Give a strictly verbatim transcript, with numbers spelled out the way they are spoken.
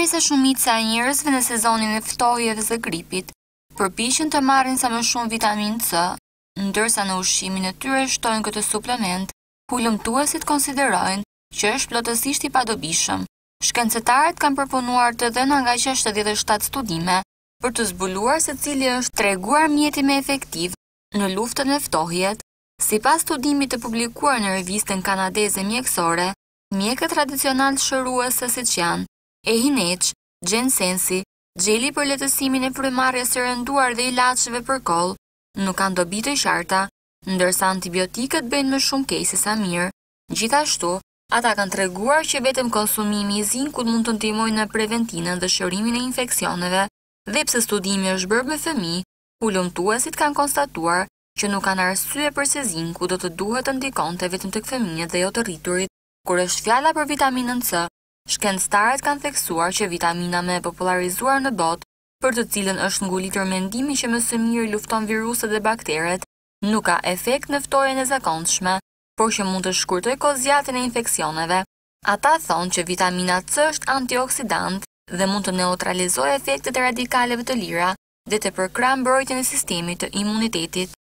Ndërsa shumica e njerëzve në sezonin e ftohjeve dhe gripit përpiqen të marrin sa më shumë vitaminë C, ndërsa në ushqimin e tyre shtojnë këtë suplement, hulumtuesit konsiderojnë që është plotësisht i padobishëm. Shkencëtarët kanë përpunuar të dhëna nga gjashtëdhjetë e shtatë studime për të zbuluar se cili është treguar mjeti më efektiv në luftën me ftohjet. Sipas studimit të publikuar në revistën kanadeze mjekësore, mjekët tradicional shëruese siç janë Ehineç, Gjensensi, gjeli për lehtësimin e frymëmarrjes së rënduar dhe ilaçeve për koll, nuk kanë dobi të qarta, ndërsa antibiotikët bëjnë më shumë keq se sa mirë. Gjithashtu, ata kanë treguar që vetëm konsumimi i zinkut mund të ndihmojë në preventinën dhe shërimin e infeksioneve, dhe pse studimi është bërë me fëmijë, hulumtuesit kanë konstatuar që nuk kanë arsye pse zinku do të duhet të ndikonte vetëm tek fëmijët dhe jo të rriturit. Kur është fjala për vitaminën C, shkencëtarët kanë theksuar që vitamina më e popullarizuar në botë, për të cilën është ngulitur mendimi që më së miri lufton viruset dhe bakteret, nuk ka efekt në ftohjen e zakonshme, por që mund të shkurtoj kozjatën e infeksioneve. Ata thonë që vitamina C është antioksidant dhe mund të neutralizojë efektet e radikaleve të lira dhe të përkrahë mbrojtjen e sistemit të imunitetit.